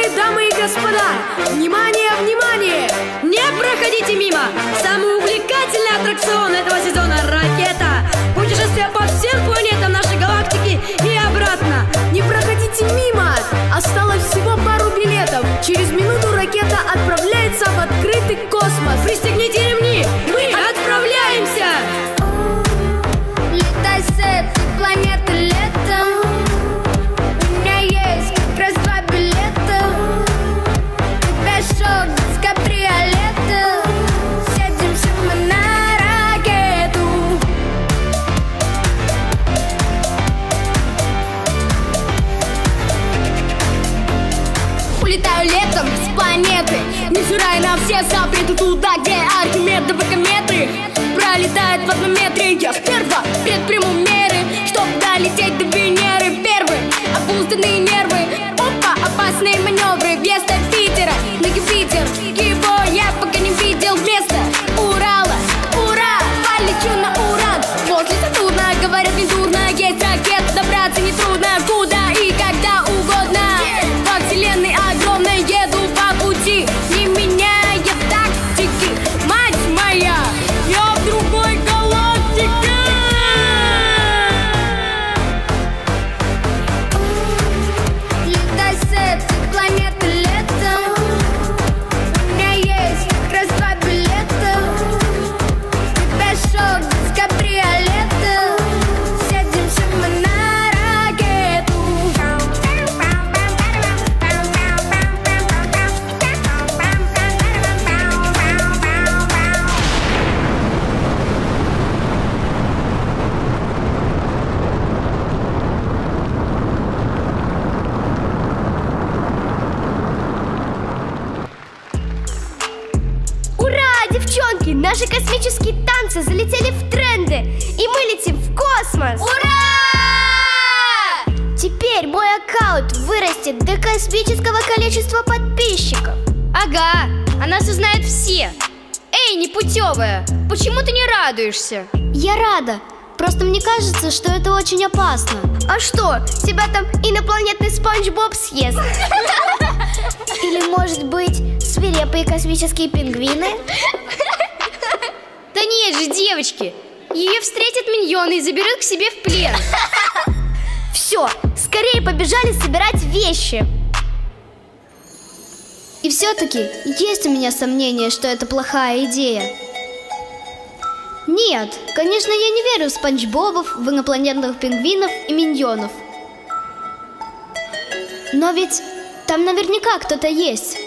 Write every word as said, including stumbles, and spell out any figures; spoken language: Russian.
Уважаемые дамы и господа, внимание, внимание! Не проходите мимо! Самый увлекательный аттракцион этого сезона — ракета! Путешествие по всем планетам нашей галактики и обратно! Не проходите мимо! Осталось всего пару билетов. Через минуту ракета отправляется в открытый космос. Пристегните ремни! Мы отправляемся! Летай с этой планеты летом. У меня есть как раз два билета. Пешок с кабриолета. Садимся мы на ракету. Улетаю летом с планеты, невзирая на все запреты, туда, где Архимедовы кометы пролетают в одном метре. Я сперва предприму меры, чтоб долететь до Венеры. Первые опутанные нервы, опа, опасные маневры. Вместо Питера на Юпитер, его я пока не видел. Вместо Урала, ура, полечу на Уран. Возле Сатурна, говорят, не дурно. Есть ракета, добраться нетрудно. Куда и когда угодно. Во вселенной огромной еду по пути, не меняя тактики. Мать моя, я в другой галактике. Летай с этой планеты летом. У меня есть как раз два билета. Пешок с кабриолета. Садимся мы на ракету. Ура, девчонки! Наши космические танцы залетели в тренды, и мы летим в космос! Ура! Теперь мой аккаунт вырастет до космического количества подписчиков. Ага, о нас узнают все. Эй, непутевая, почему ты не радуешься? Я рада. Просто мне кажется, что это очень опасно. А что, тебя там инопланетный Спанч Боб съест? Или, может быть, свирепые космические пингвины? Да нет же, девочки, ее встретят миньоны и заберут к себе в плен. Все, скорее побежали собирать вещи. И все-таки есть у меня сомнение, что это плохая идея. Нет, конечно, я не верю в Спанч Бобов, в инопланетных пингвинов и миньонов. Но ведь там наверняка кто-то есть.